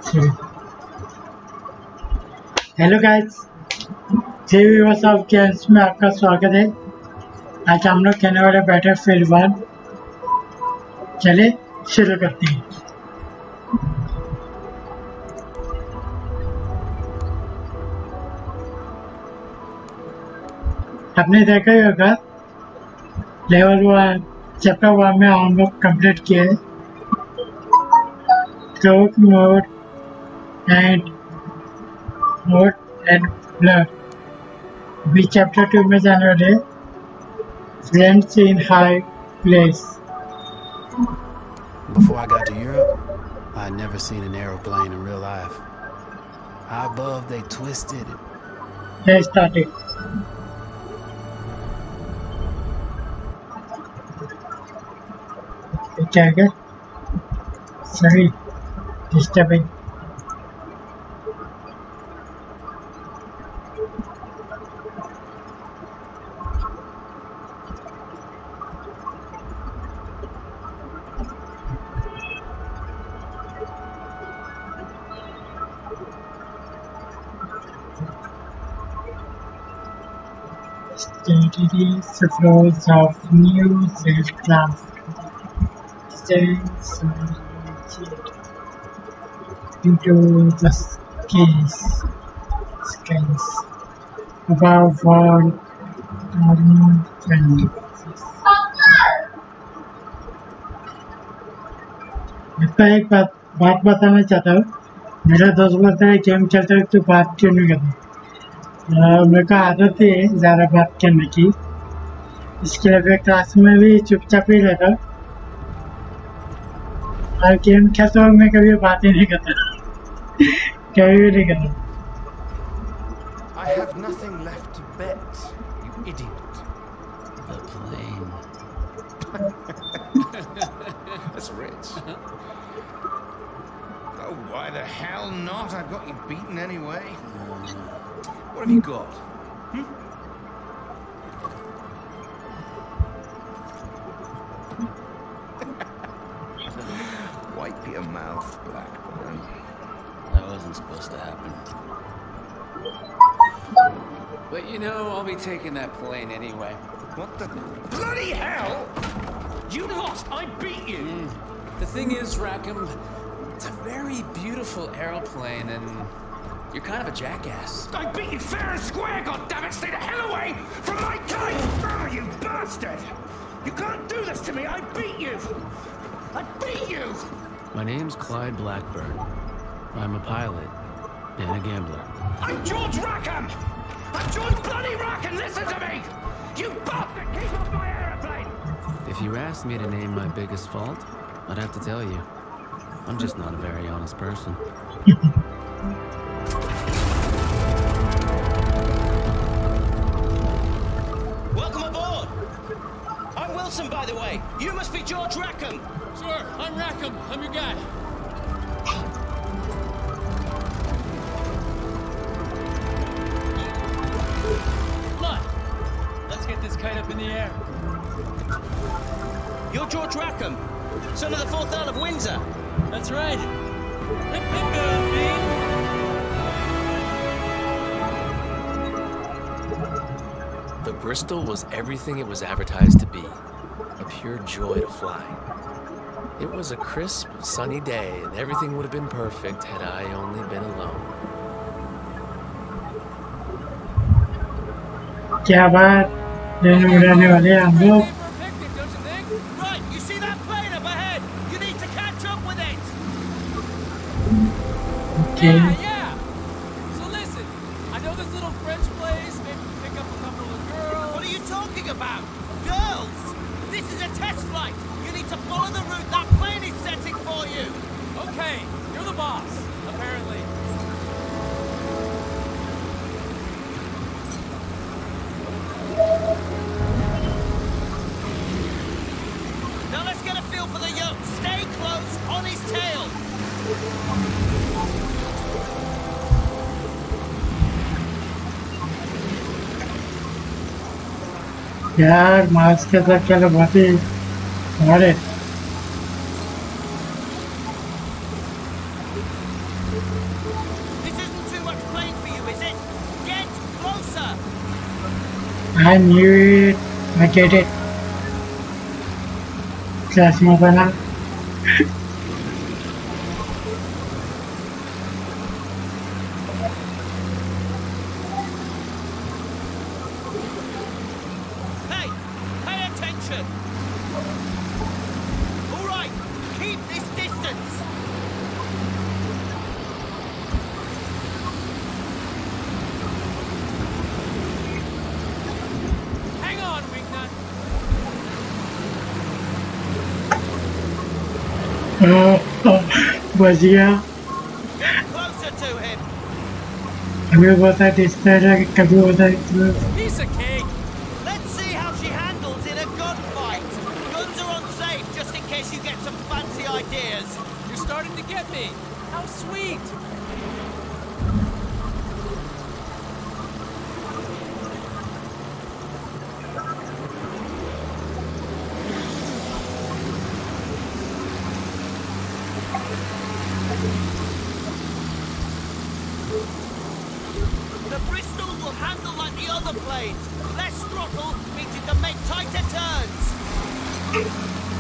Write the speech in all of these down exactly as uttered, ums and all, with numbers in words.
Hello guys, three viewers of games में आपका स्वागत है। आज हम लोग खेलने वाले बैटलफील्ड वन। चलिए शुरू करते हैं। आपने देखा ही होगा लेवल वन चैप्टर वन में हम लोग कंप्लीट किए cloak mode and mode and blood. अभी चैप्टर टू में जाने वाले friends in high place. Before I got to Europe, I had never seen an aeroplane in real life. High above, they twisted. Let's start it. क्या है? Sorry, disturbing. Steady flows of news aircraft descends into the skies, skies above all normal places. मैं एक बात बात बताना चाहता हूँ। मेरा दोस्त बोलता है गेम चलते हुए तू बात क्यों नहीं करती? मेरे को आदत है ज़्यादा बात करने की, इसके लिए मैं क्लास में भी चुपचाप ही रहता हूँ और गेम खेलते हुए मैं कभी बात ही नहीं करता, कभी भी नहीं करता। I have nothing left to bet, you idiot. The plane. That's rich. Oh, why the hell not? I got you beaten anyway. What have you got? Hmm? Wipe your mouth, Blackburn. That wasn't supposed to happen. But you know, I'll be taking that plane anyway. What the bloody hell? You lost! I beat you! Mm. The thing is, Rackham, it's a very beautiful aeroplane and you're kind of a jackass. I beat you fair and square, goddammit! Stay the hell away from my kite! Oh, you bastard! You can't do this to me! I beat you! I beat you! My name's Clyde Blackburn. I'm a pilot and a gambler. I'm George Rackham! I'm George bloody Rackham! Listen to me! You bastard! Keep off my aeroplane! If you asked me to name my biggest fault, I'd have to tell you. I'm just not a very honest person. Welcome aboard! I'm Wilson, by the way. You must be George Rackham. Sure, I'm Rackham. I'm your guy. Blood! Let's get this kite up in the air. You're George Rackham, son of the fourth Earl of Windsor. That's right. Hip hip go, Bean. The Bristol was everything it was advertised to be. A pure joy to fly. It was a crisp, sunny day, and everything would have been perfect had I only been alone. क्या बात उड़ाने वाले हम लोग। Right, you see that plane up ahead? You need to catch up with it. Okay. Yeah, yeah. So listen, I know this little French place. Maybe pick up a couple of girls. What are you talking about? Girls! This is a test flight. You need to follow the route that plane is setting for you. Okay, you're the boss, apparently. Now let's get a feel for the yoke. Stay close on his tail. यार mask के साथ क्या बहुत ही हमारे I knew it. I get it. चश्मा बना. Hey, pay attention. All right, keep this distance. Hang on, Wingnut. Oh, oh, बच गया. Get closer to him. हमें पता है इस तरह कभी होता है. Piece of cake. Let's see how she handles in a gunfight. Guns are unsafe just in case you get some fancy ideas. You're starting to get me. How sweet. The Bristol will handle like the other planes. Less throttle means you can make tighter turns.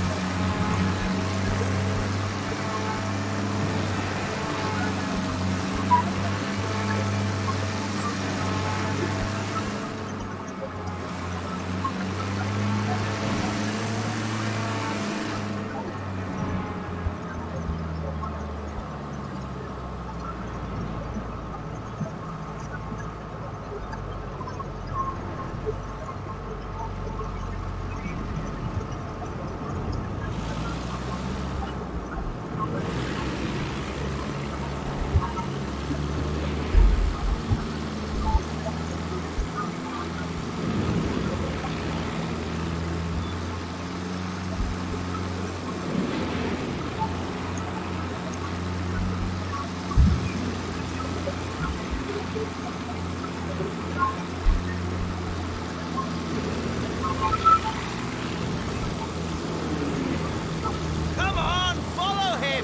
Come on, follow him.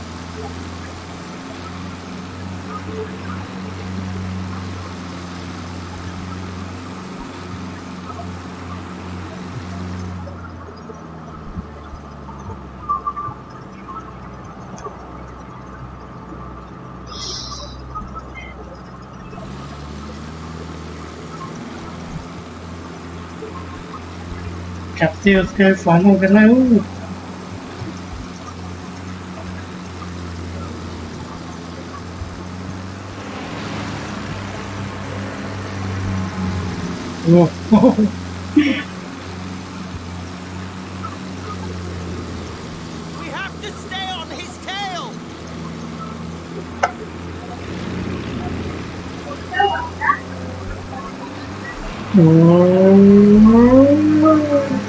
कब से उसका follow करना है. Oh. We have to stay on his tail. Oh.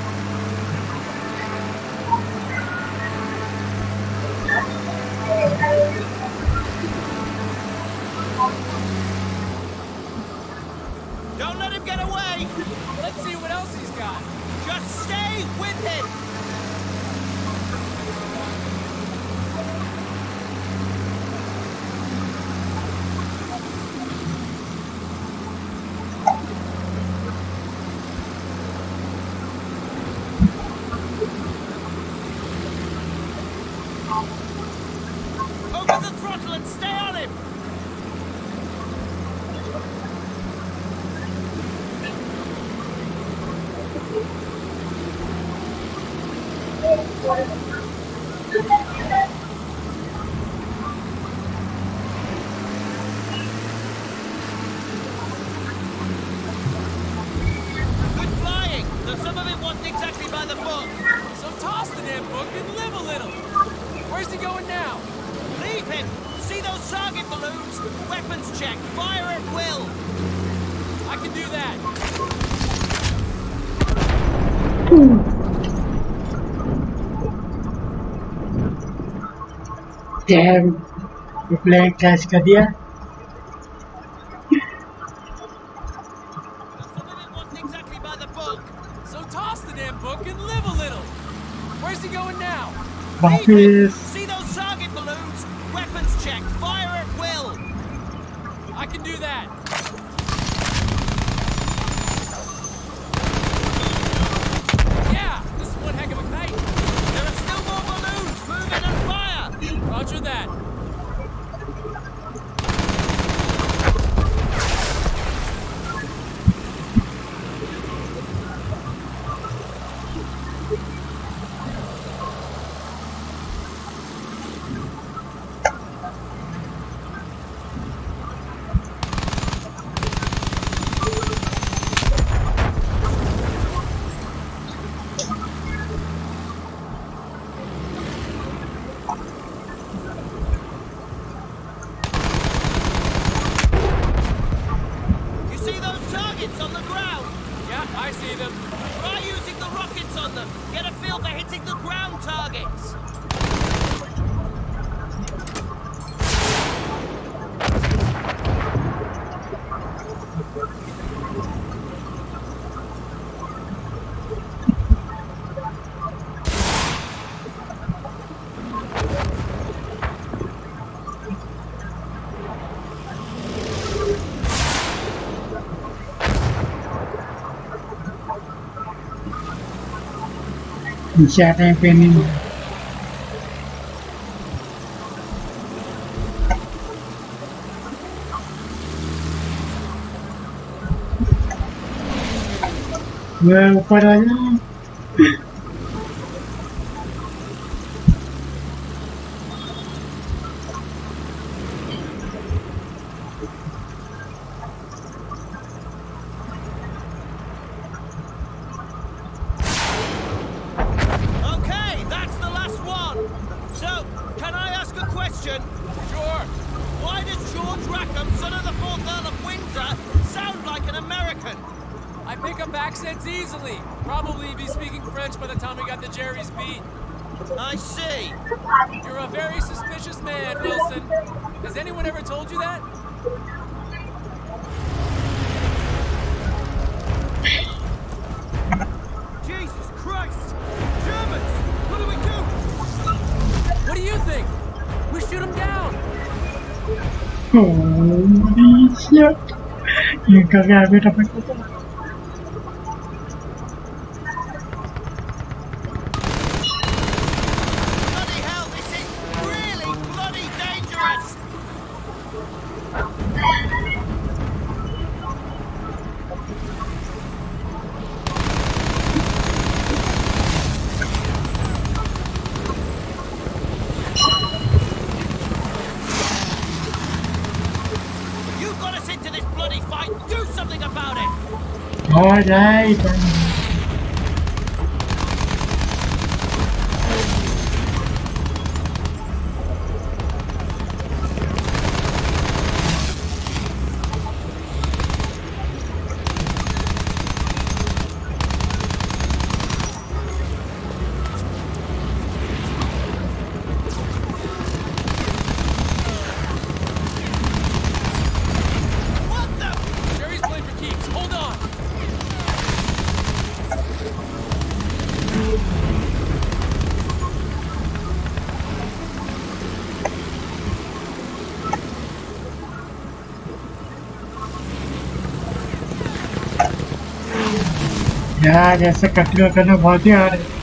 Don't let him get away. Let's see what else he's got. Just stay with him. Over the throttle and stay on him. Good flying, though some of it wasn't exactly by the book. So toss the damn book and live a little. Where's he going now? Leave him. See those target balloons? Weapons check. Fire at will. I can do that. Damn, ये plane crash कर दिया. Some of it wasn't exactly by the book. So toss the damn book and live a little. Where's he going now? वापिस. See those target balloons? Weapons check. Fire at will. I can do that. targets. Siapa yang pengen gue ऊपर aja. I see. You're a very suspicious man, Wilson. Has anyone ever told you that? Jesus Christ! Germans! What do we do? What do you think? We shoot them down. Holy shit! You got a bit of a All right. यार ऐसे कटल करना बहुत ही hard है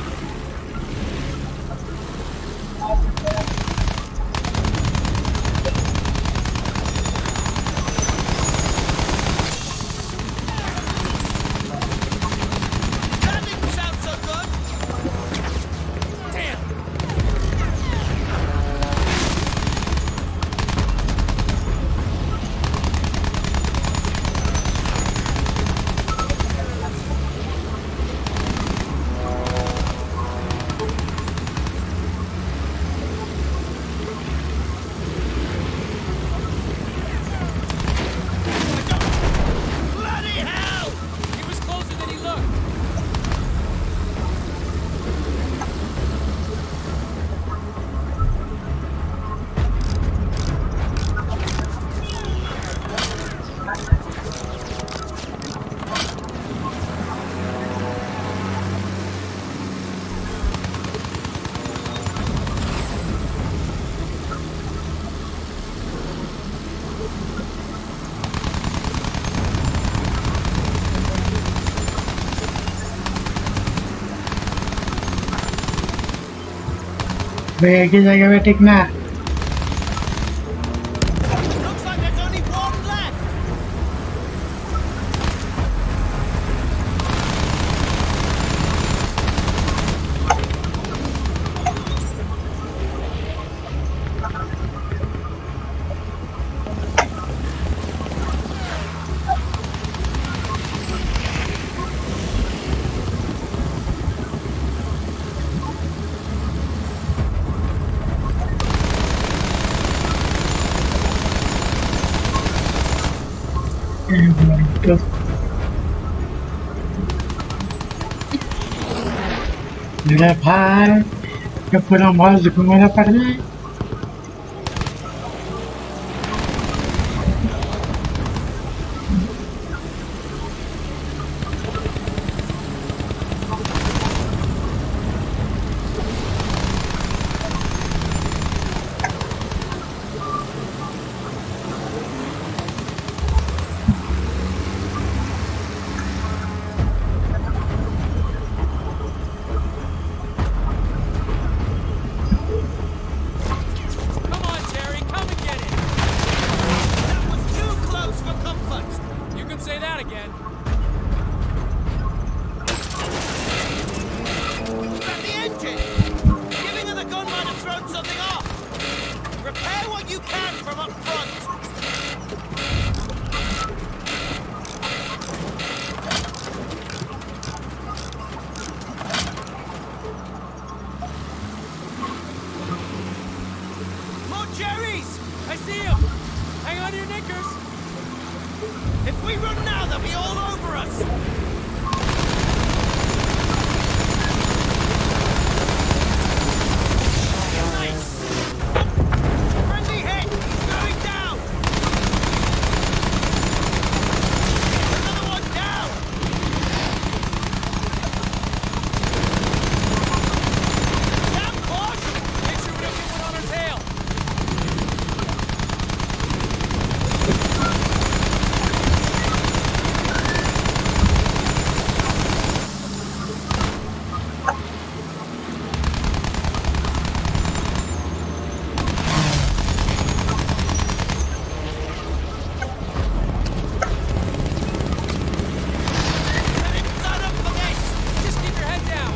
एक ही जगह पे टिकना मेरा भाई ये पूरा मॉल घूमना पड़ रहा है। Come on, Jerry, come and get it. That was too close for comfort. You can say that again. Is that the engine? Giving her the gun might have thrown something off. Repair what you can from up front. More Jerry's! I see him. Hang on to your knickers. If we run now, they'll be all over us. Nice. Friendly hit. Going down. Another one down. Damn caution. Make sure we don't get one on our tail. Sign up for this. Just keep your head down.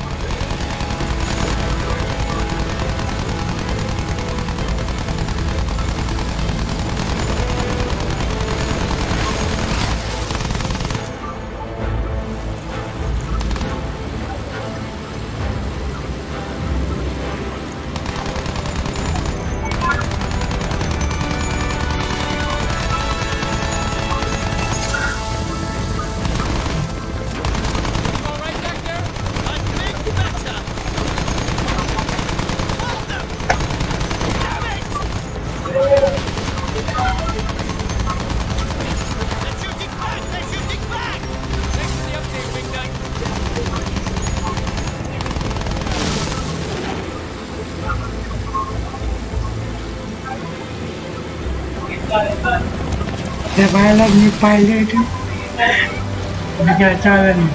You all right back there? I think better. What the? Damn it! They're shooting back! They're shooting back! Thanks for the update, Wingnut. The dialogue new pilot because traveling.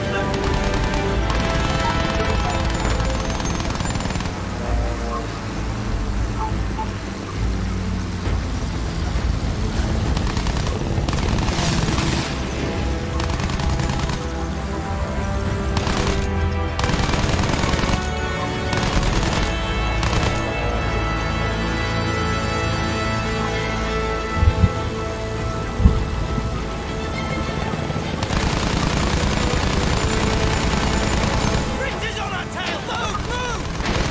Bridges on our tail! Move! Move!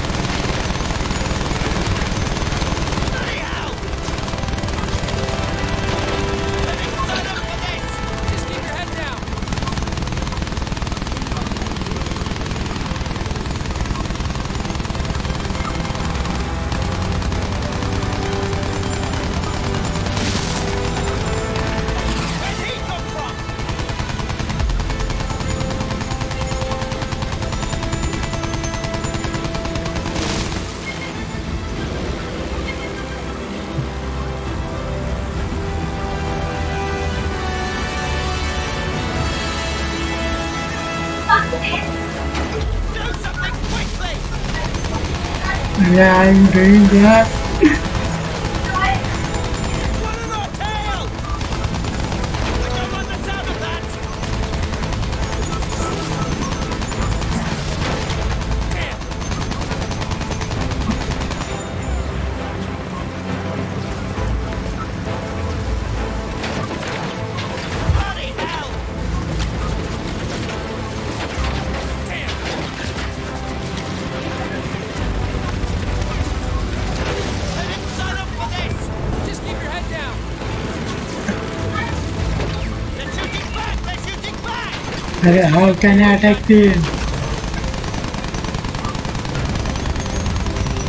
Bloody hell! I think sign up for this! Just keep your head down. Where'd he come from? Do something quickly! Yeah, I'm doing that. One on our tail! I don't like the sound of that! Damn! Bloody hell! Damn. I didn't sign up for this! Just keep your head down. They're shooting back! They're shooting back! Arey, how can I attack them?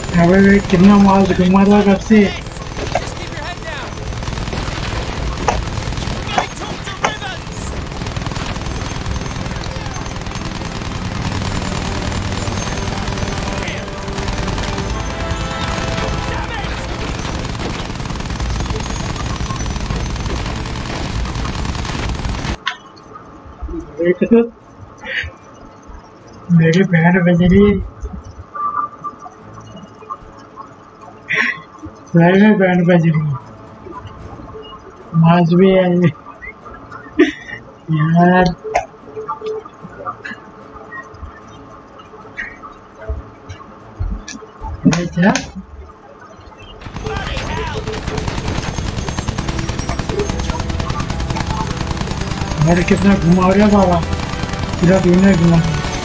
अबे कितना माल घुमा रहा कब से Just keep your head down. Go talk to Rivers! एक तो मेरी बहन बज रही है सही में बहन बज रही है माज भी है यार क्या Bloody hell! मेरे कितना घुमा रहा बाबा पूरा दुनिया घुमा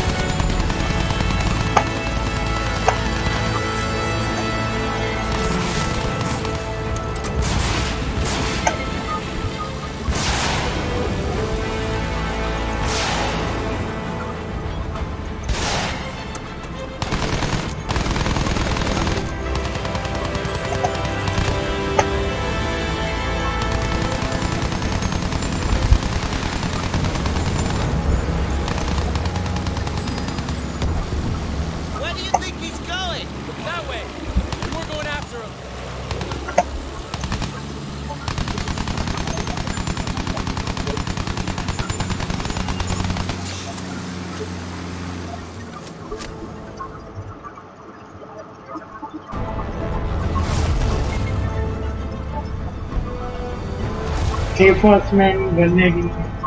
Where do you think he's going? That way. We're going after him. Enforcement बनने की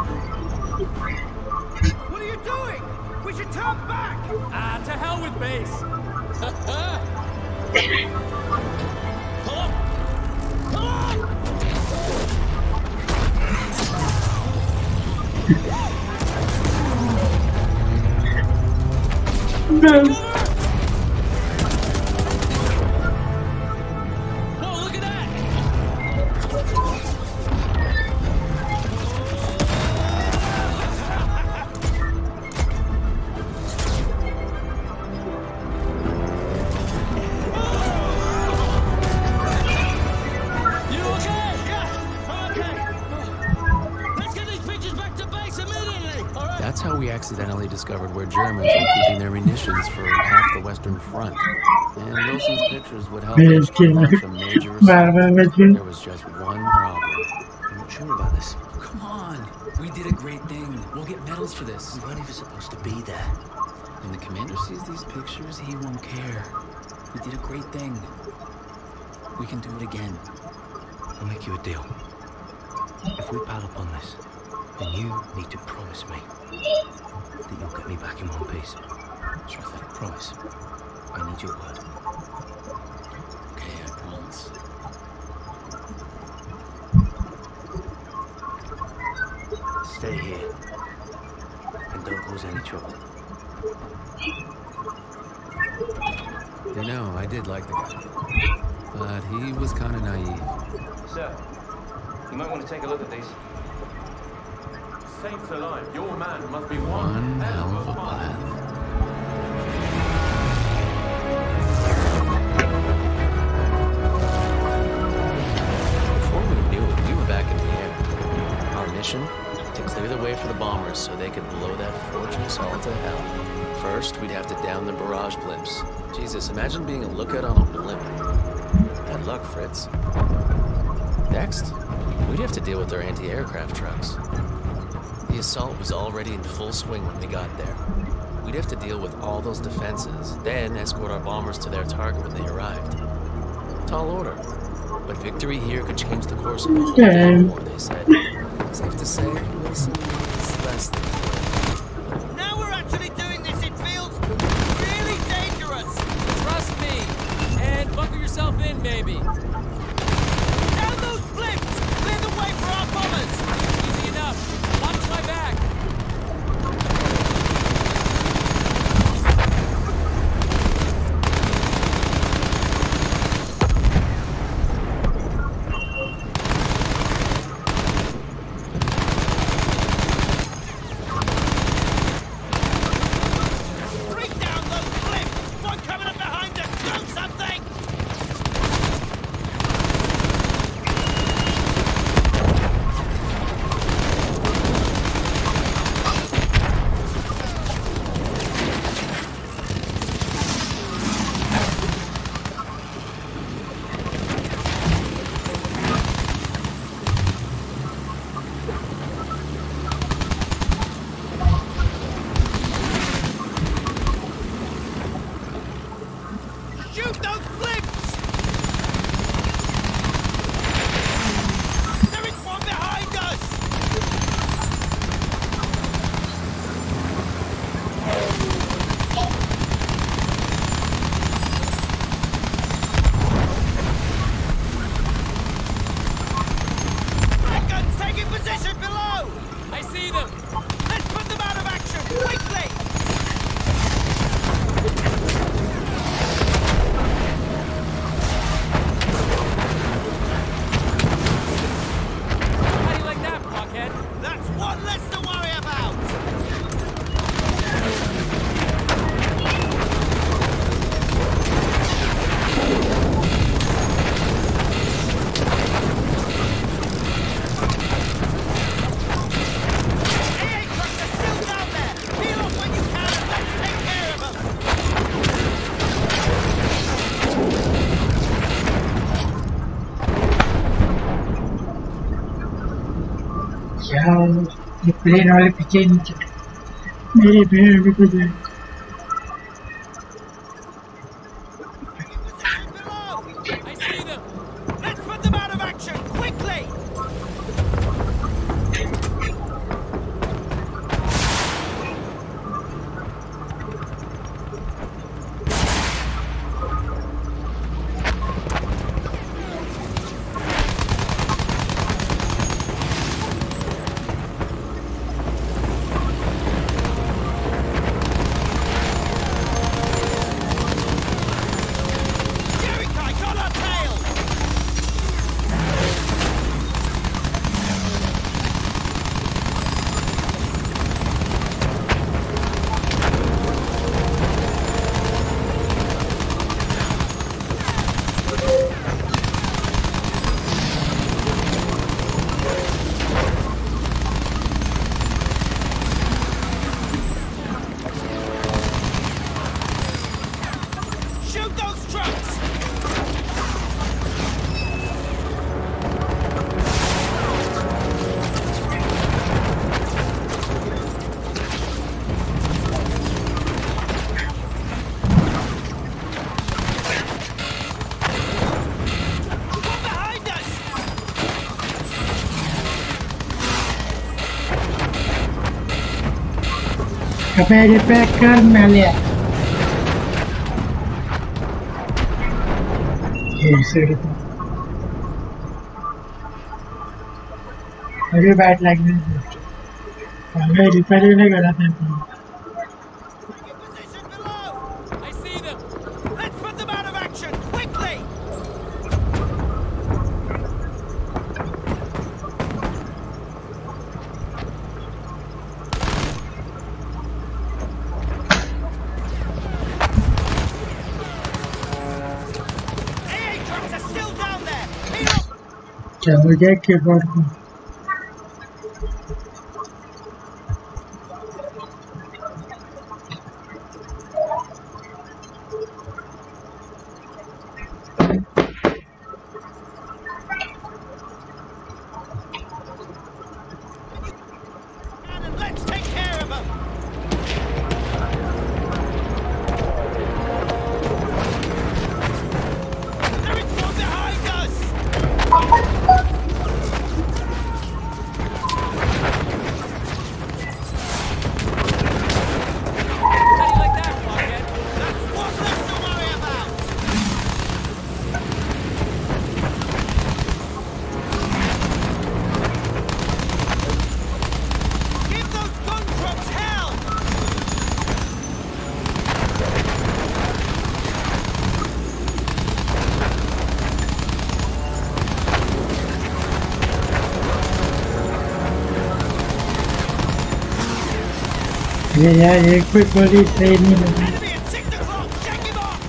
What are you doing? We should turn back! Ah, to hell with base. Whoa, look at that. You okay? Yeah, I'm okay. Let's get these pictures back to base immediately! All right. That's how we accidentally discovered where Germans were keeping their munitions for half the Western Front. And Wilson's pictures would help Yes, H Q launch a major bar bar assault. बच गई There was just one problem. I'm not sure about this. Come on. We did a great thing. We'll get medals for this. We weren't even supposed to be there. When the commander sees these pictures, he won't care. We did a great thing. We can do it again. I'll make you a deal. If we pile up on this, then you need to promise me that you'll get me back in one piece. Sure thing. Promise. I need your word. Okay, I promise. Stay here. And don't cause any trouble. You know, I did like the guy. But he was kind of naive. Sir, you might want to take a look at these. Saints alive, your man must be one, One hell of a pilot. pilot. Before we knew it, we were back in the air. Our mission? To clear the way for the bombers so they could blow that fortress all to hell. First, we'd have to down the barrage blimps. Jesus, imagine being a lookout on a blimp. Bad luck, Fritz. Next, we'd have to deal with their anti-aircraft trucks. The assault was already in full swing when we got there. We'd have to deal with all those defenses, then escort our bombers to their target when they arrived. Tall order. But victory here could change the course of the whole damn war, they said. Safe to say, Wilson is less than thrilled. Now we're actually doing this, it feels really dangerous! Trust me. And buckle yourself in, baby. Down those blimps! Clear the way for our bombers! Easy enough. Watch my back. Bring down those blimps! One coming up behind us! Do something! हाँ ये plane वाले पीछे ही नीचे मेरी भेड़ भी कुछ है I see them. Let's put them out of action quickly. कपड़े रिपेयर कर मैं लिया अरे बैट लग गई मैं रिपेयर ही नहीं करा था I see them. Let's put them out of action quickly. क्या हो गया कीबोर्ड को Let's take care of them. There is one behind us. How do you like that, Blockhead? That's one less to worry about. Give those gun trucks hell. ये यार एक कोई गोली सही नहीं लगी Enemy at six o'clock. Check him off.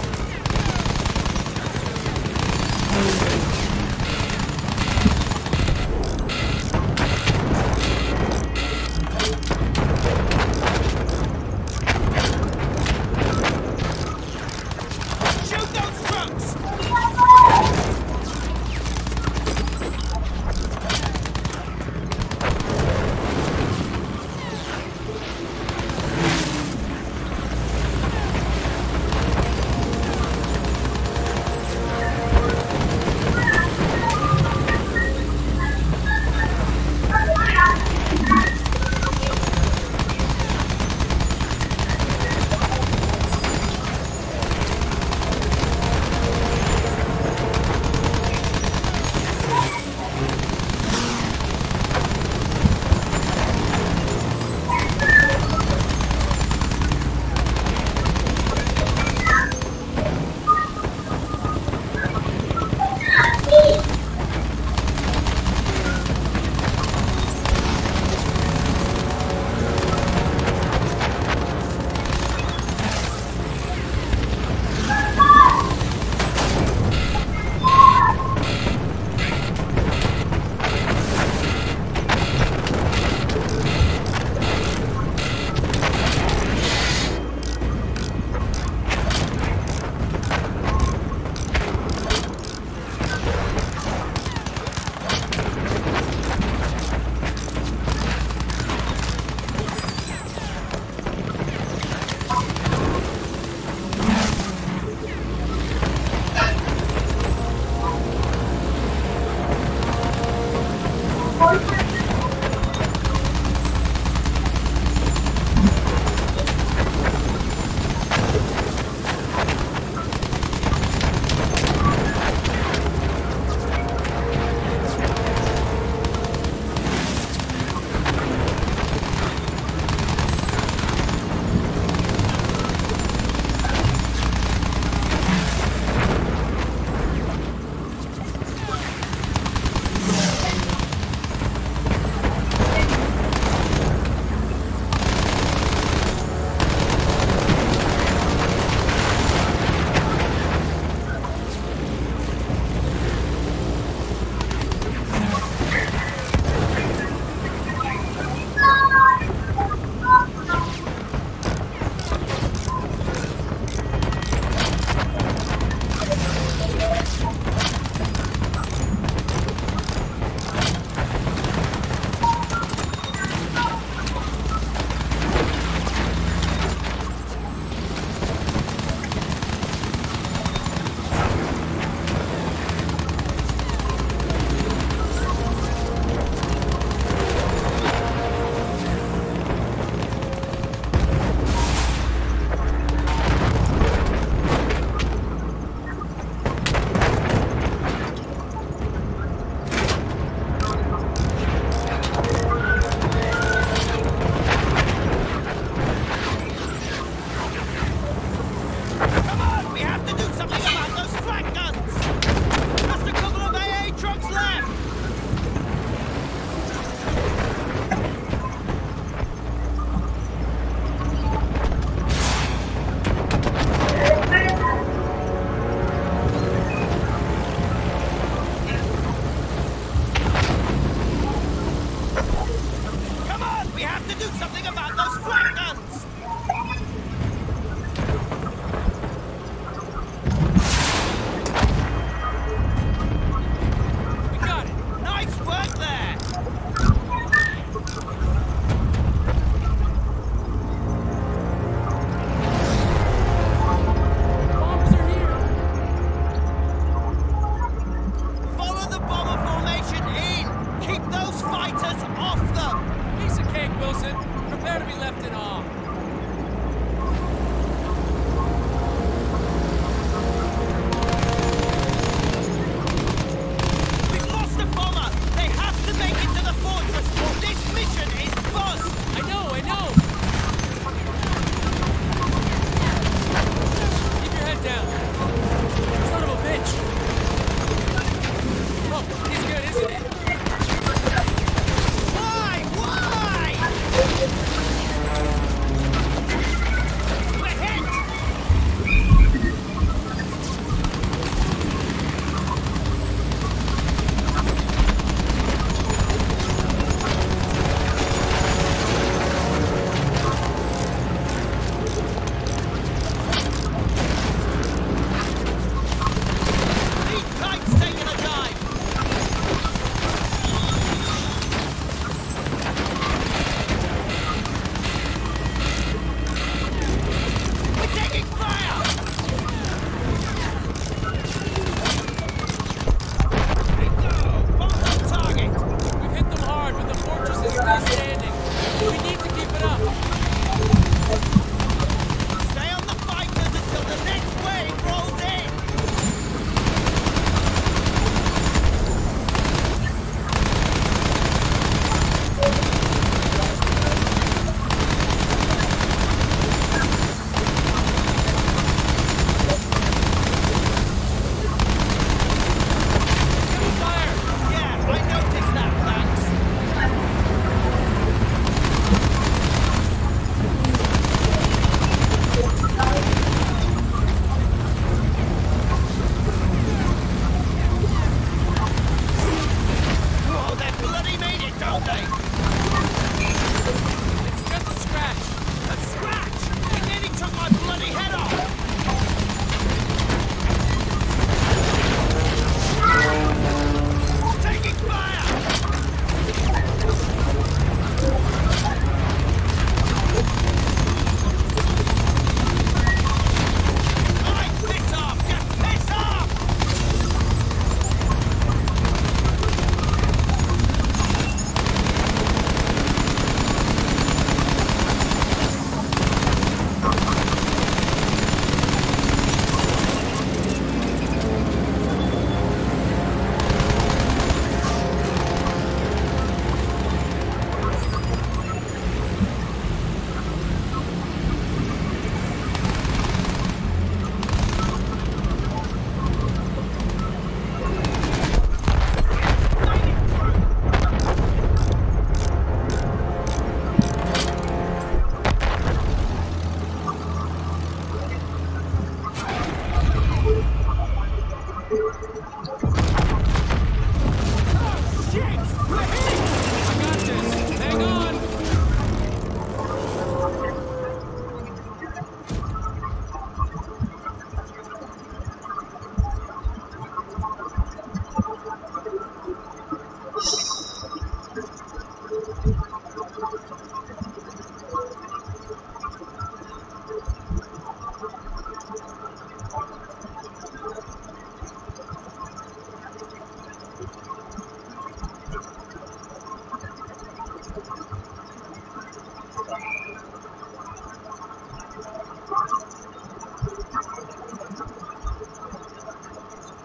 Shoot those trucks.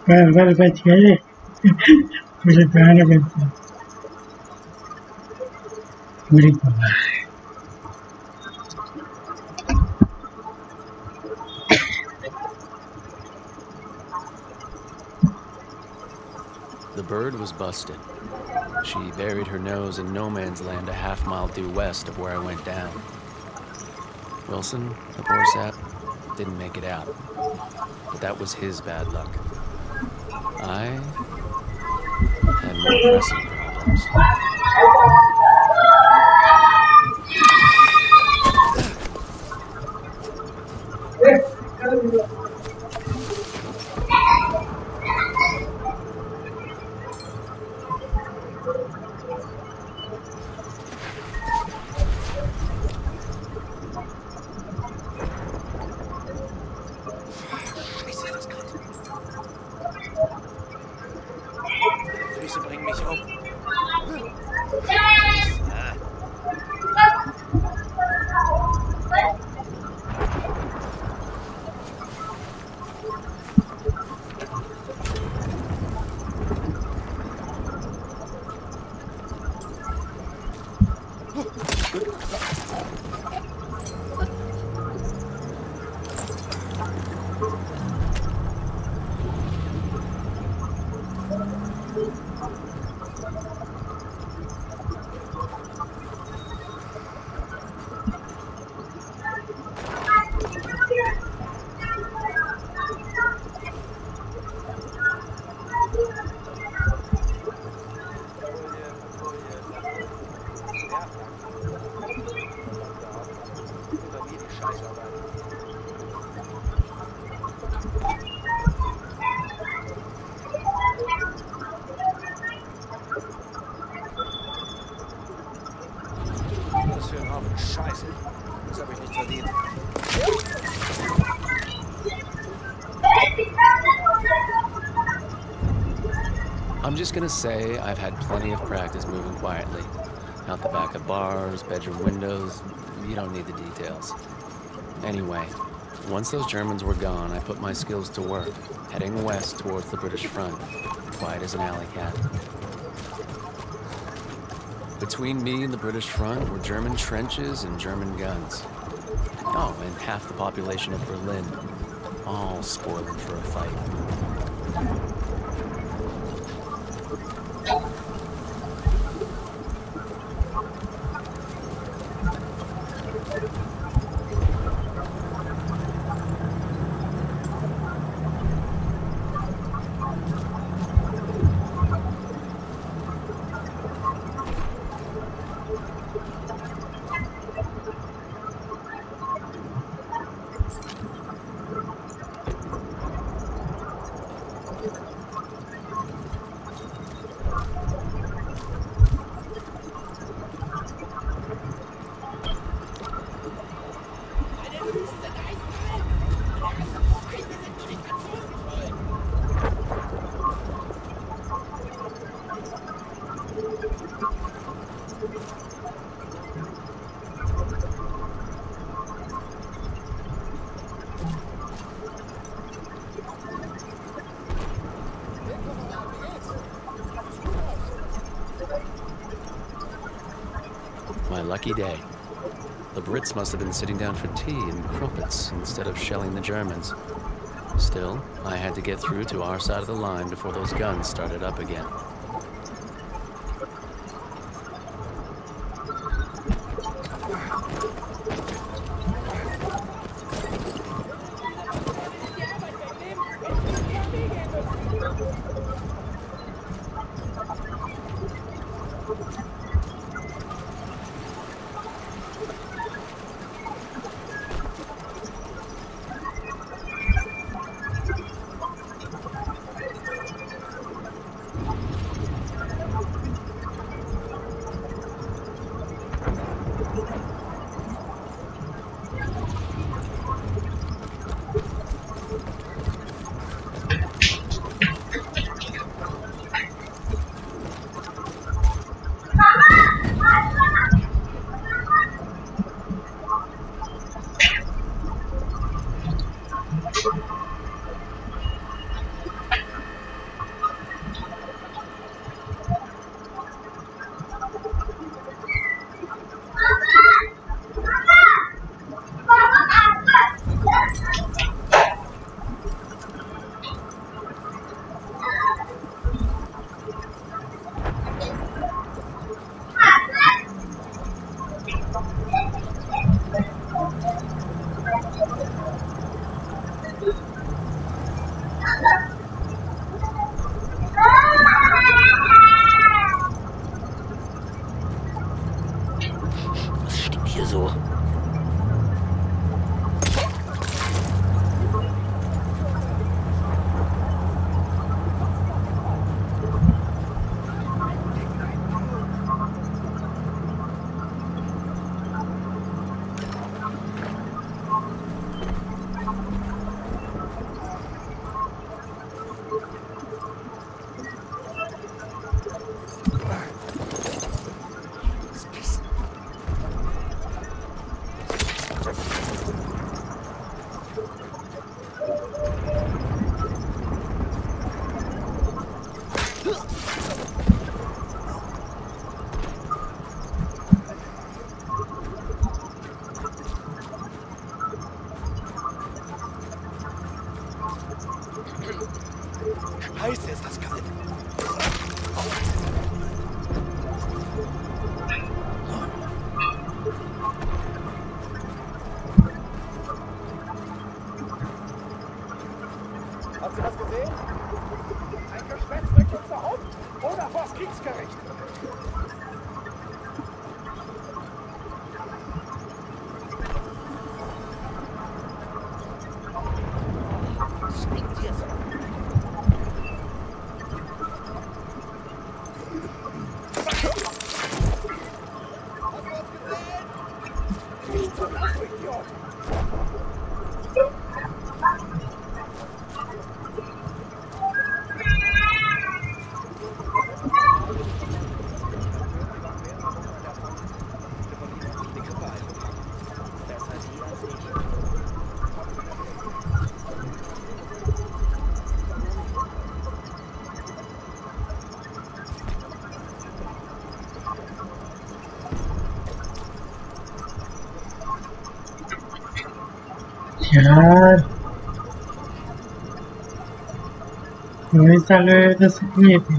बस बस बच गए मेरे भयानक से मेरे बाबा The bird was busted. She buried her nose in no man's land a half mile due west of where I went down. Wilson, the poor sap, didn't make it out. But that was his bad luck. I had more pressing problems. Füße bringen mich um. Was für ein Haufen Scheiße. Das habe ich nicht verdient. I'm just gonna say I've had plenty of practice moving quietly. Out the back of bars, bedroom windows, you don't need the details. Anyway, once those Germans were gone, I put my skills to work, heading west towards the British front, quiet as an alley cat. Between me and the British front were German trenches and German guns. Oh, and half the population of Berlin, all spoiling for a fight. My lucky day. The Brits must have been sitting down for tea and crumpets instead of shelling the Germans. Still, I had to get through to our side of the line before those guns started up again. Scheiße, ist das kalt. Hast du das gesehen? Ein Geschwätz mit unser Hund oder vors Kriegsgericht? Was stinkt hier so? Hast du was gesehen? Nicht so laut, du Idiot! यार वही साले तो सपने थे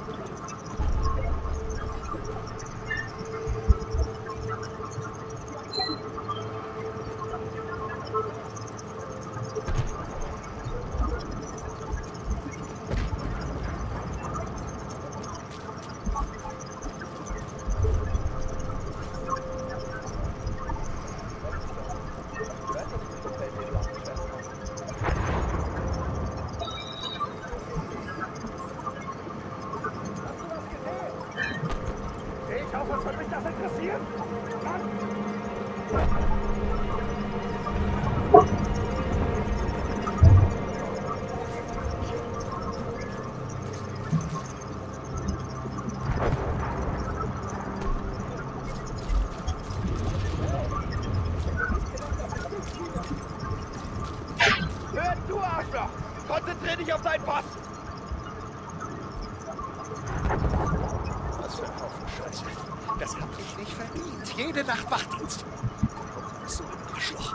Was wird mich das interessieren? Mann! Hör du, Arschloch! Konzentrier dich auf deinen Pass! Was für ein Haufen Scheiße. Das hab ich nicht verdient. Jede Nacht Wachdienst. So ein Arschloch.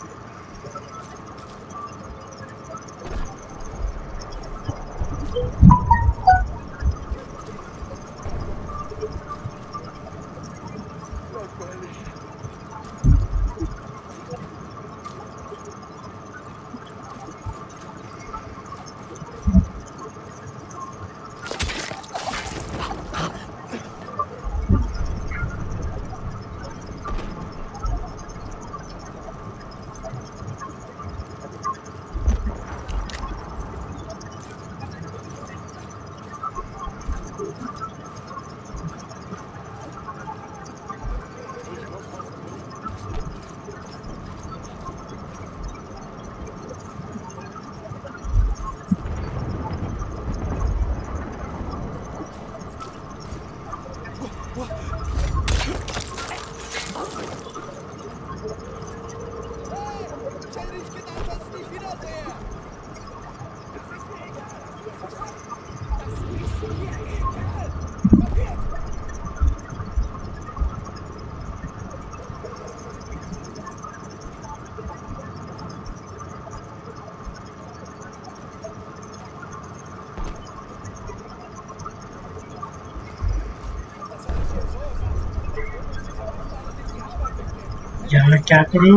यार क्या करूं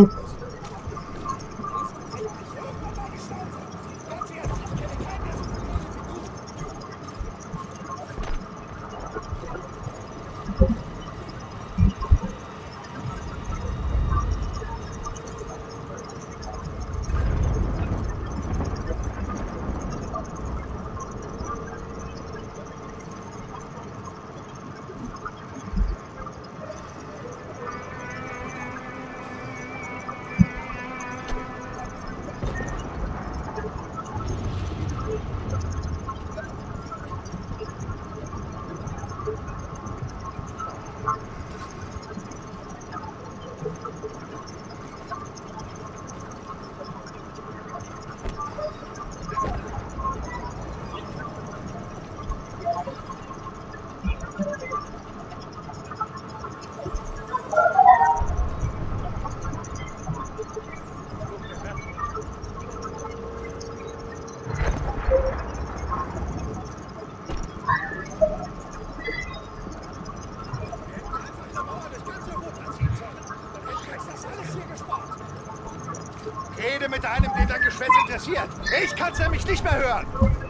passiert? Ich kann's nämlich nicht mehr hören.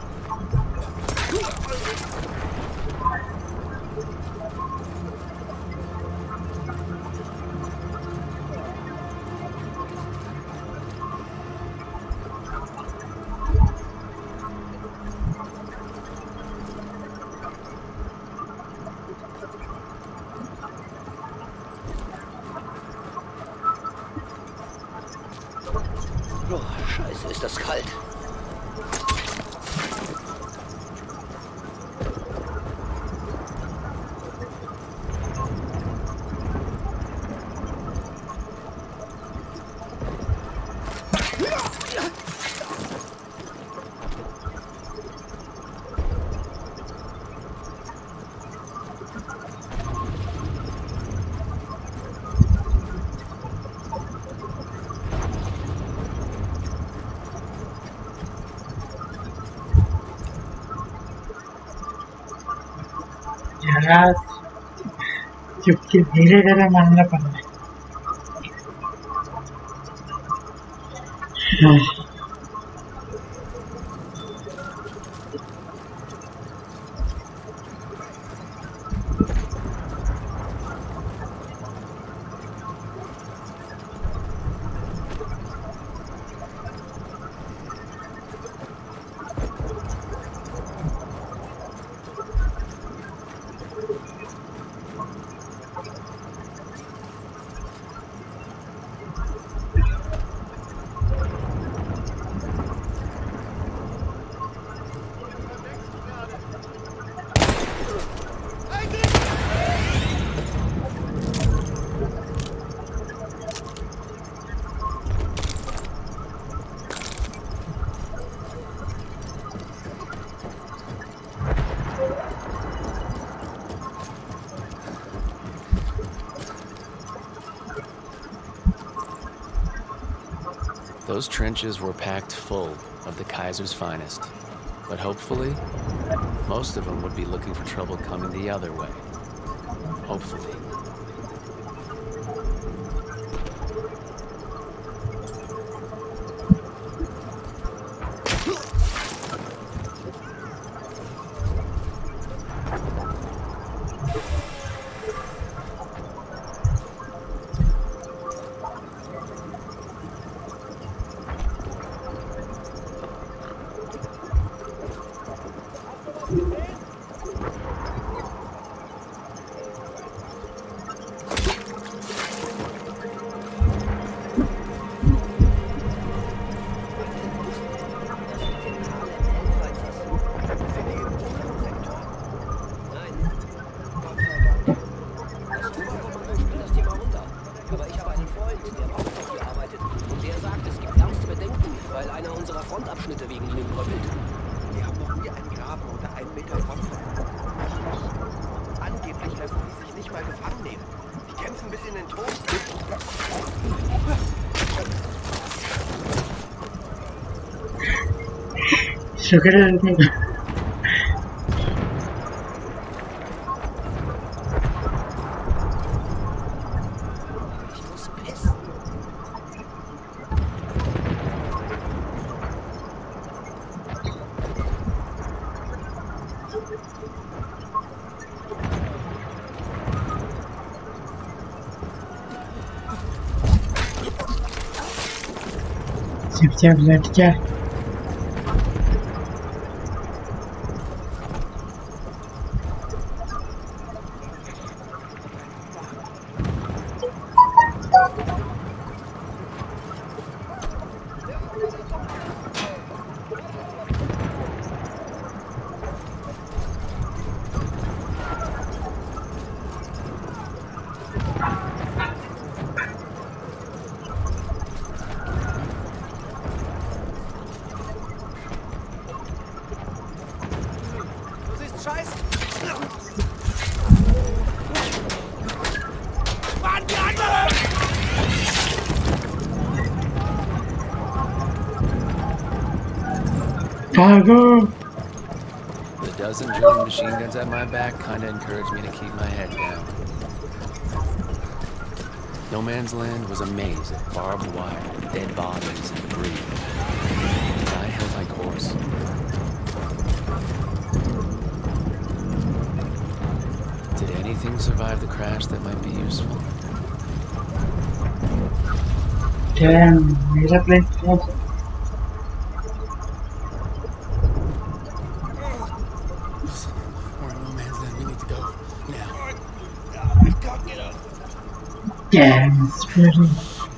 Oh, Scheiße, ist das kalt. यार चुपके धीरे धीरे मानना पड़ना है। Those trenches were packed full of the Kaiser's finest. But hopefully, most of them would be looking for trouble coming the other way. Hopefully. Frontabschnitte wegen ihnen bröckelt. Die haben noch nie einen Graben unter einen Meter Kopf. Angeblich lassen die sich nicht mal gefangen nehmen. Die kämpfen bis in den Tod. शुक्र चुपचाप लट जा। The dozen German machine guns at my back kinda encouraged me to keep my head down. No Man's Land was a maze of barbed wire, dead bodies, and debris. knows? Did anything survive the crash that might be useful? Damn, मेरा plane crash. We're in no man's land. We need to go now. I can't get up. Damn, it's pretty.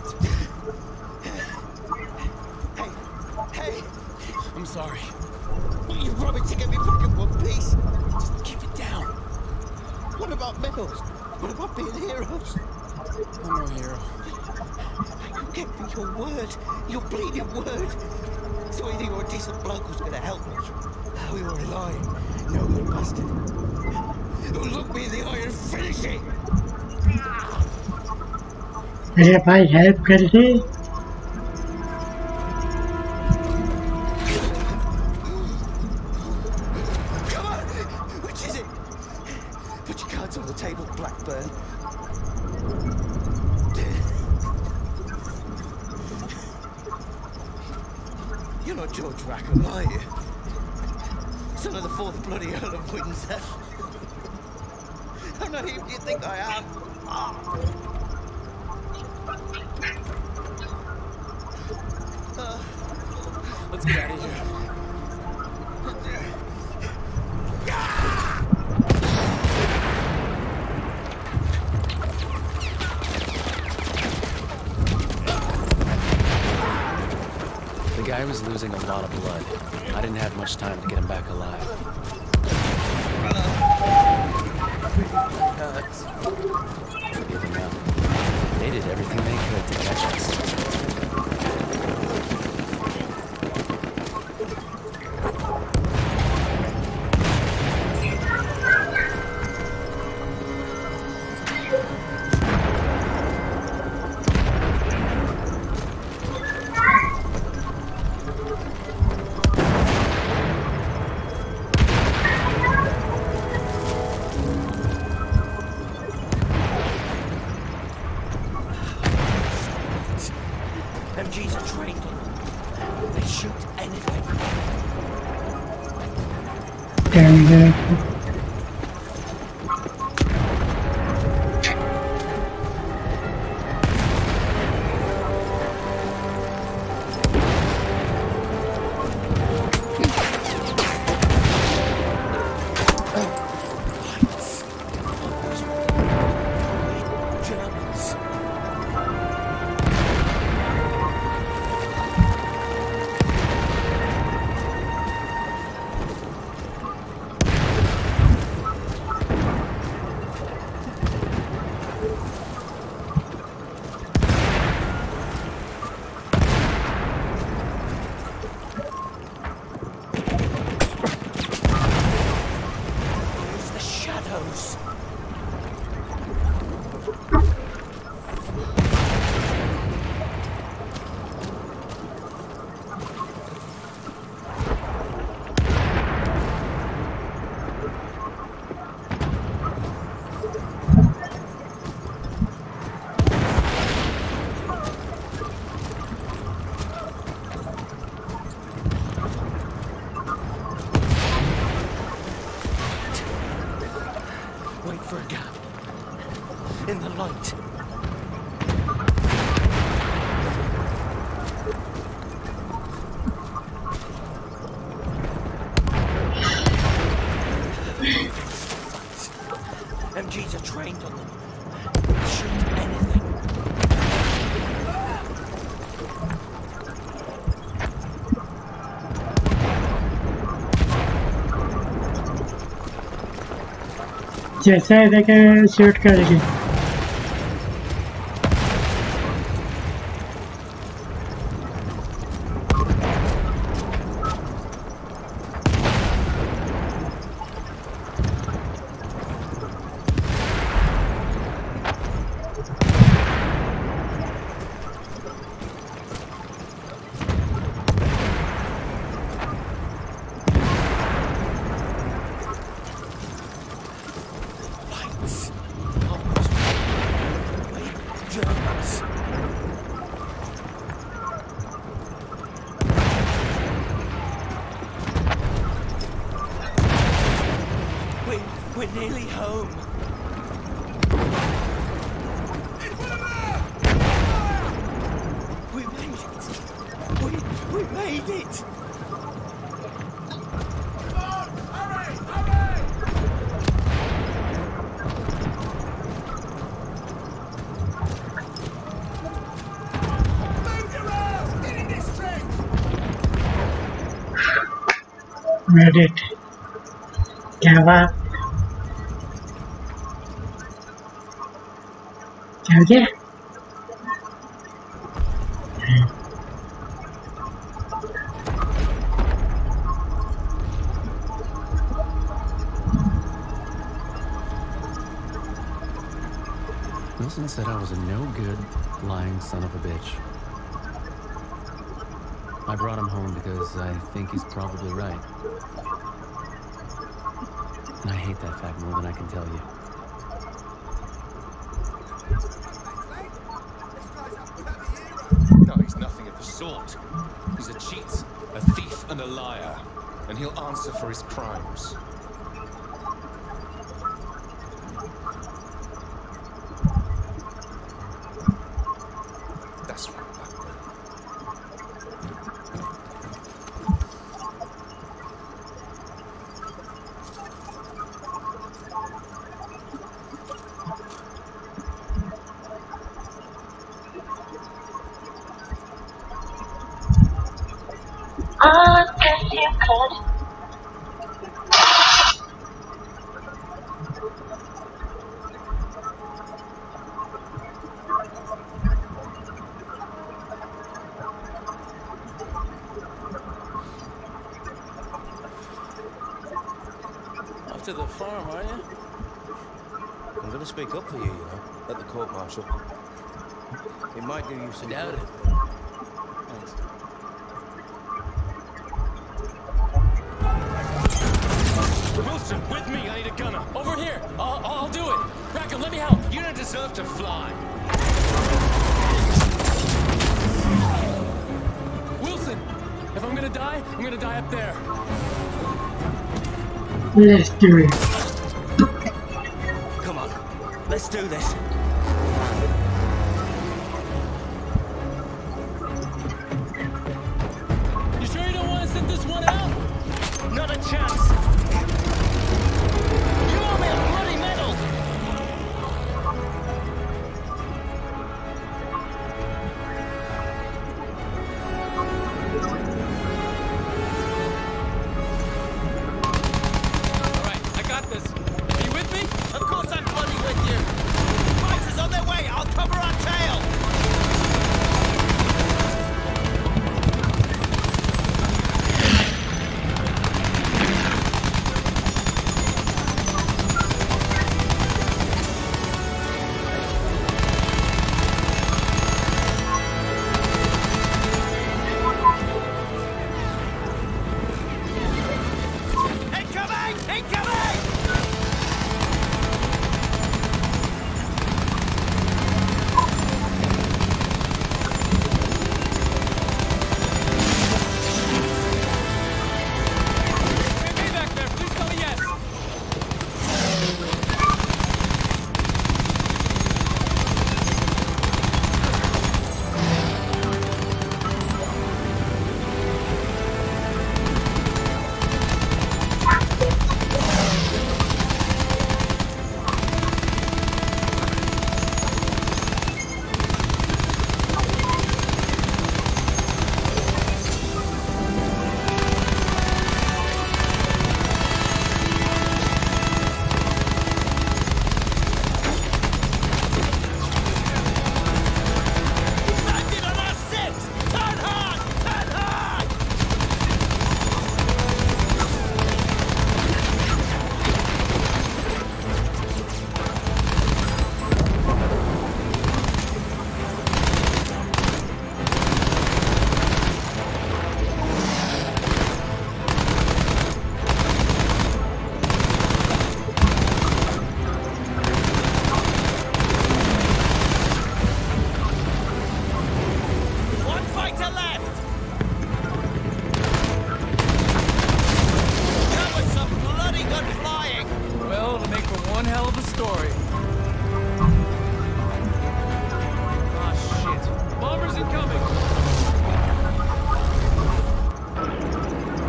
Hey, hey, I'm sorry. you promised to get me back in one piece. Just keep it down. What about medals? What about being heroes? I'm no hero. You gave me your word, your bleeding word. So either you're a decent bloke who's gonna help me, or you're lying. No good bastard. Who'll look me in the eye and finish it. अरे भाई help कर दे. Come on! Which is it? Put your cards on the table, Blackburn. You're not George Rackham, are you? Son of the fourth bloody Earl of Windsor. How naive do you think I am? Ah. Uh, Let's get out of here. The guy was losing a lot of blood. I didn't have much time to get him back alive. Forgive him now. They did everything they could to catch us. M Gs are trained on them. They shoot anything. Damn. Wait for a gap. In the light. M Gs are trained on them. Shoot anything. जैसा है देखे shoot करेगी. Upwards We're nearly home. We made it. We, we made it. Made it. क्या बात? क्या क्या? Wilson said I was a no-good, lying son of a bitch. I brought him home because I think he's probably right. And I hate that fact more than I can tell you. No, he's nothing of the sort. He's a cheat, a thief, and a liar. And he'll answer for his crimes. That's right, Blackburn. I guess you could. Off to the farm, are you? I'm gonna speak up for you, you know, at the court martial. It might do you some Doubt good. it. Thanks. Wilson, with me, I need a gunner. Over here! I'll, I'll do it! Rackham, let me help! You don't deserve to fly. Wilson! If I'm gonna die, I'm gonna die up there. Let's do it. Come on, let's do this. You sure you don't want to sit this one out? Not a chance. You owe me a bloody medal. All right, I got this. Are you with me? Of course I'm bloody with you. Fighters on their way. I'll cover our tail. Incoming! Incoming! Hey, back there, please tell me yes.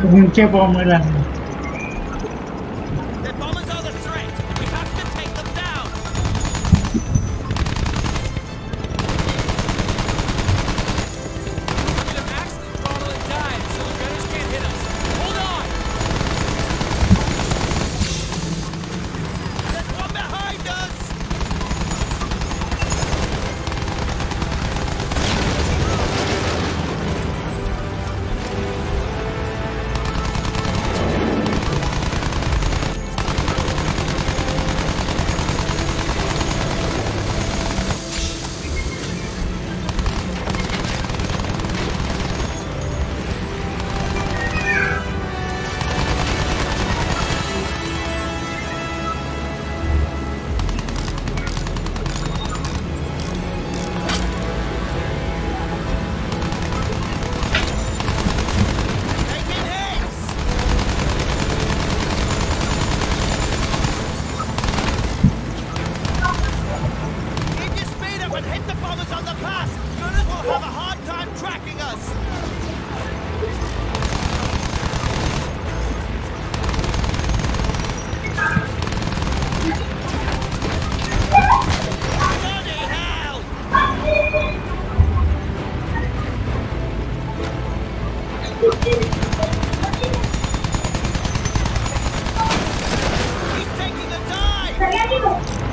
उनके bomber डालने। Their bombers are the threat. We have to take them down. I'm gonna max the throttle and dive so the gunners can't hit us. Hold on. There's one behind us. Taking hits. Keep your speed up and hit the bombers on the pass. Gunners will have a hard time tracking us. Bloody hell! He's taking a dive.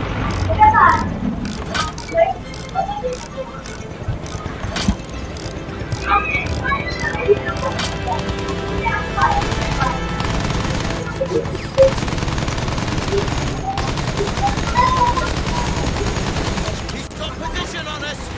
He's got position on us.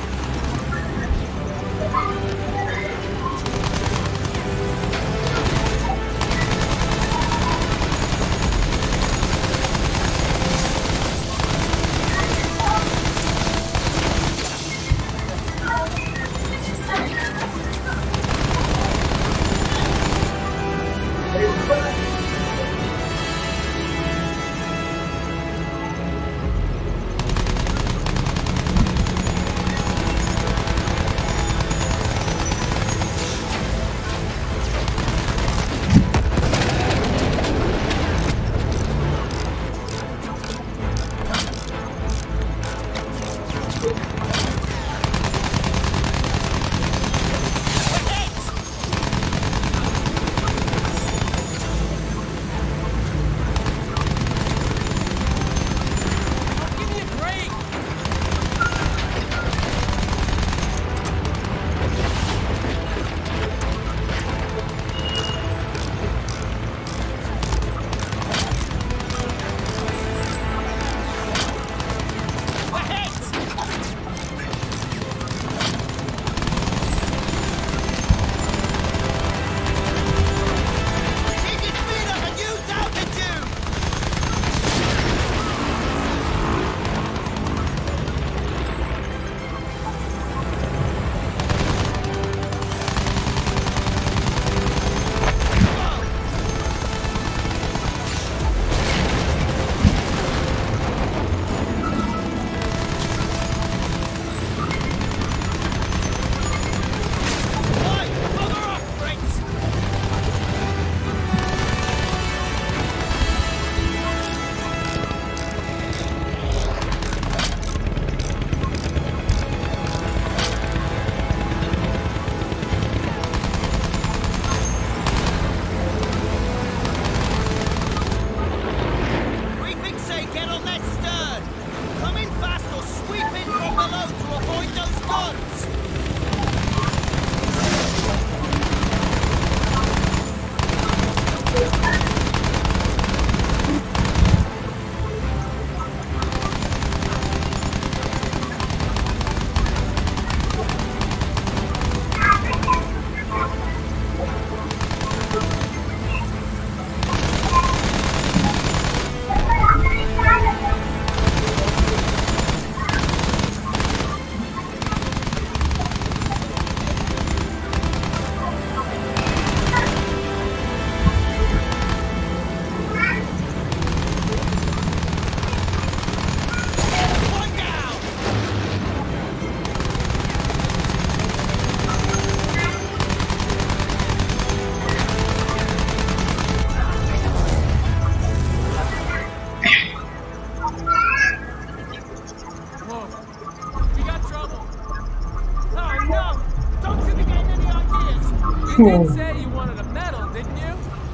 did say you wanted a medal, didn't you?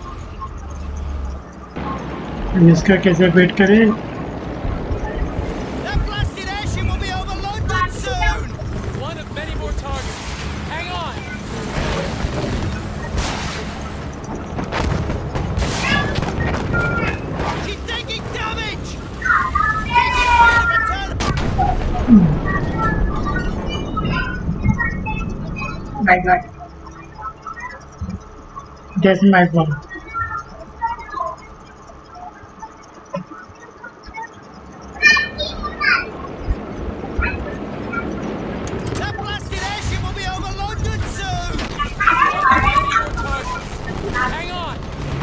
इसका कैसे wait करें? That blasted airship will be over London soon! One of many more targets. Hang on! She's taking damage! Taking fire of a ton! My God, that's my fault. That blasted airship will be over London soon! Hang on!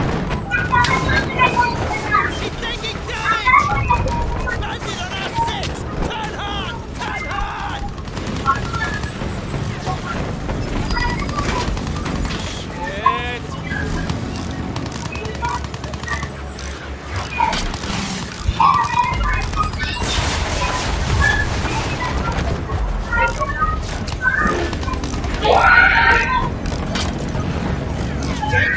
She's taking damage! Landed on our six! Turn hard! Turn hard! Shit! Taking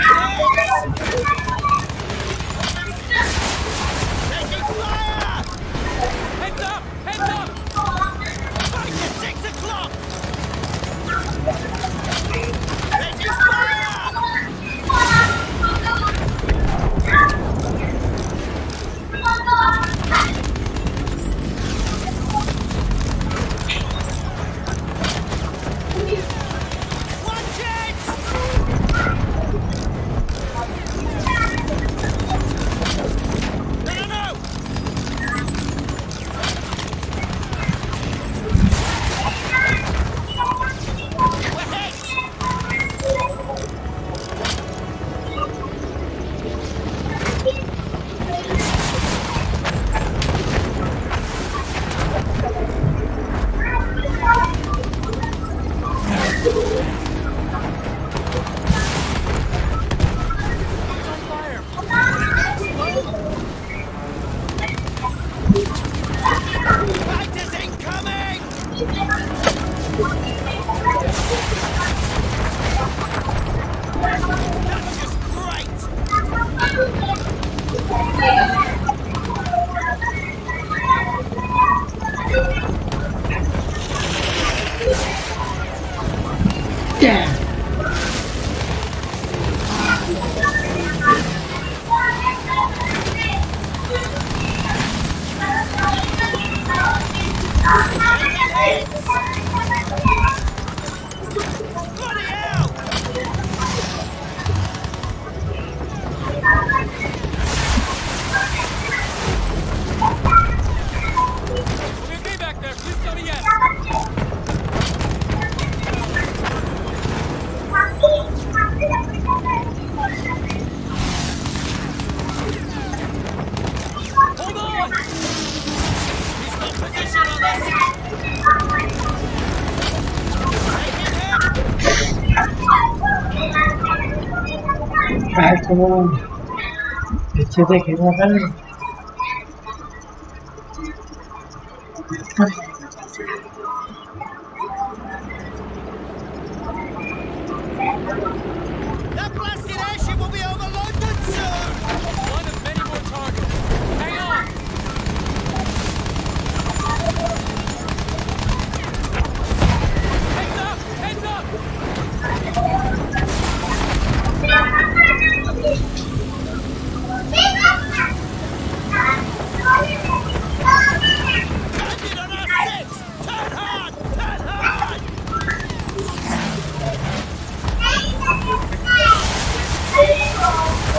fire! Heads up! Heads up! Fight at six o'clock! Taking fire! Watch it! No, no, no! We're hit! It's on fire! Fighters incoming! That's just great! Yeah. Bloody hell! Will you be back there? Please tell me yes! Hold on! He's got position on this! Try to अच्छे से खेलना था ना। That blasted airship will be over London soon! One of many more targets. Hang on! Heads up! Heads up! Landed on our six! Turn hard! Turn hard! Hey,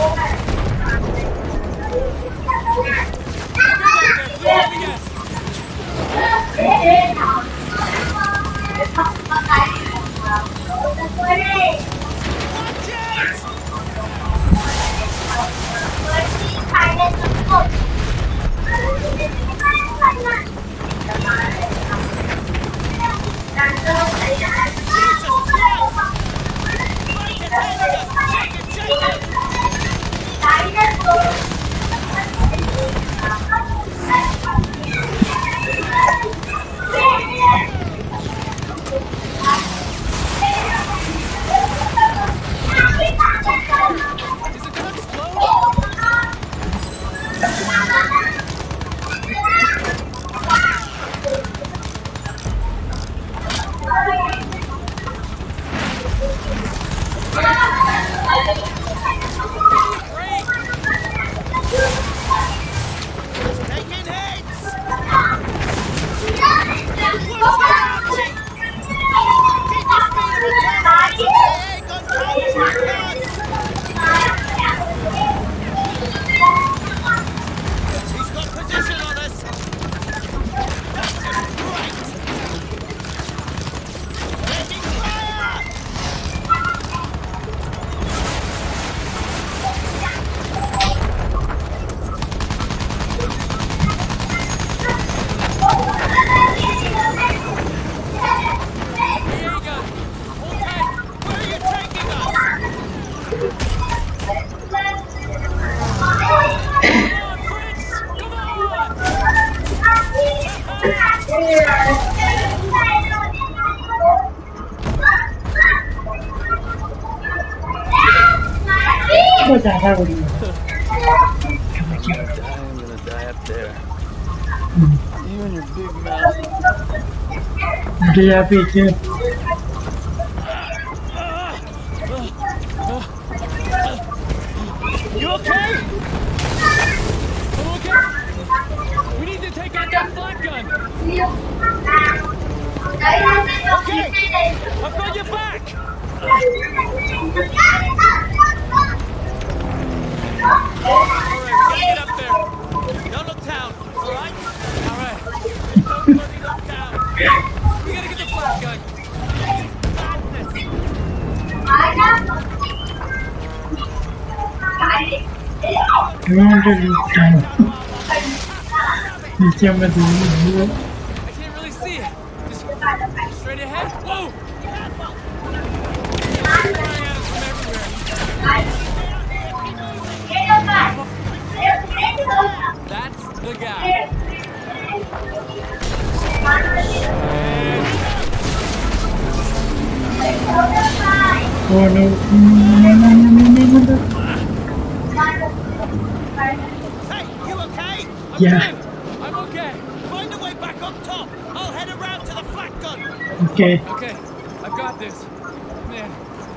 how would you? I'm gonna die, I'm gonna die up there. You and your big mouth. Do you have it? You okay? I'm okay. We need to take out that flak gun. Okay, I've got your back. Alright, we gotta get up there. Don't look down, alright? Alright. Don't bloody look down. We gotta get the flak gun. You want to look down. You can't do it. I can't really see it. Just straight ahead. Whoa! Flying at us from everywhere. That's the guy. Oh no. No, no, no, no, no, no. Hey, you okay? I'm Yeah. good. I'm okay. Find a way back up top. I'll head around to the flak gun. Okay. Okay, I've got this. Man.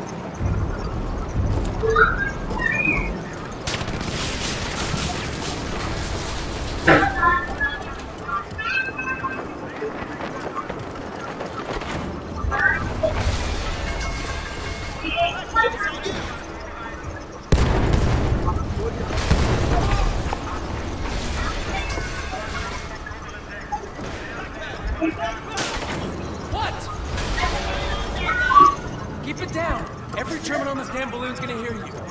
What? Keep it down. Every German on this damn balloon's gonna hear you.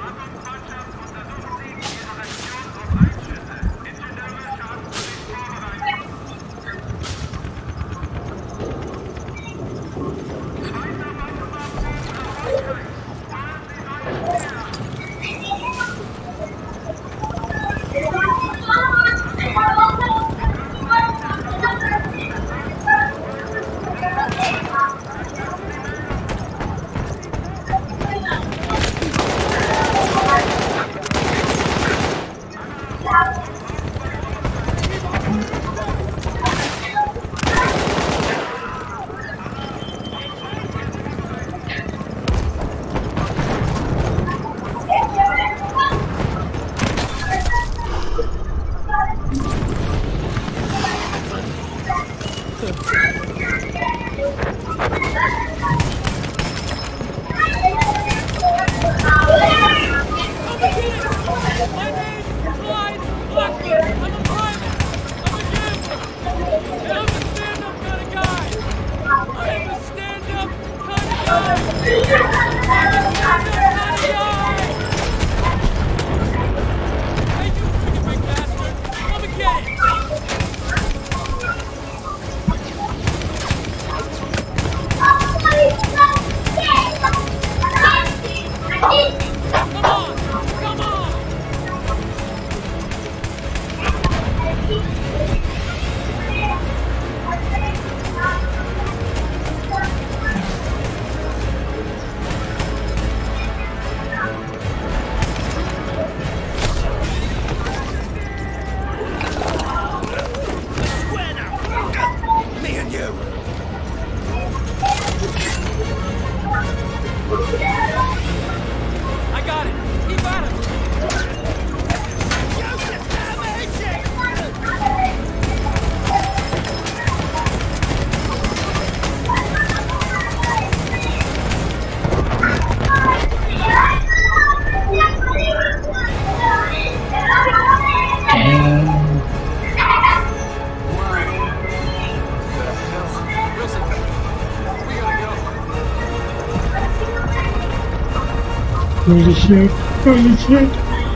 Holy shit, holy shit.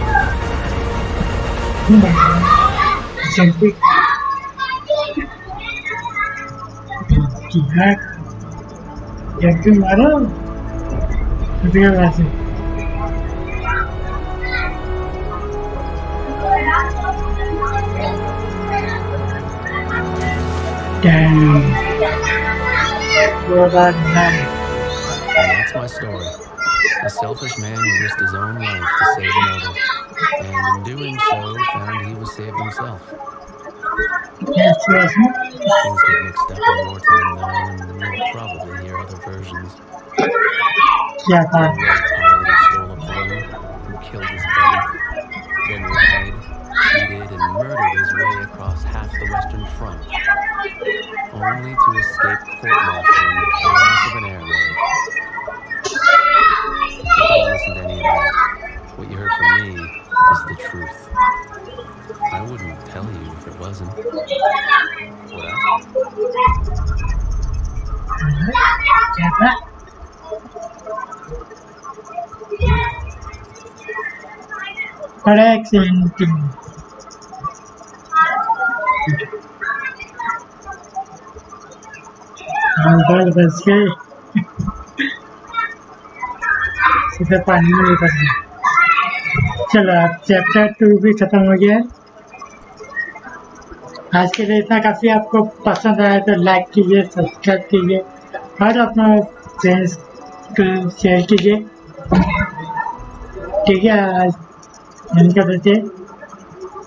Oh my god. Jumping. Gila. Yakin marah. Terima kasih. Damn. Well done. That's my story. A selfish man who risked his own life to save another, and in doing so, found he was saved himself. Yes, yes. Things get mixed up in wartime, though, and you'll probably hear other versions. क्या था? The rogue pilot who stole a plane, who killed his buddy, then lied, cheated, and murdered his way across half the Western Front, only to escape court-martial in the chaos of an air raid. But don't listen to any of that. What you heard from me is the truth. I wouldn't tell you if it wasn't. Would I? क्या था? बड़ा एक्सीडेंटिंग हाँ बाल बच गए सीधे पानी में उतर गए चलो अब चैप्टर टू भी खत्म हो गया है आज के लिए इतना काफ़ी आपको पसंद आया तो लाइक कीजिए सब्सक्राइब कीजिए और अपना फ्रेंड्स को शेयर कीजिए ठीक है आज इनका देते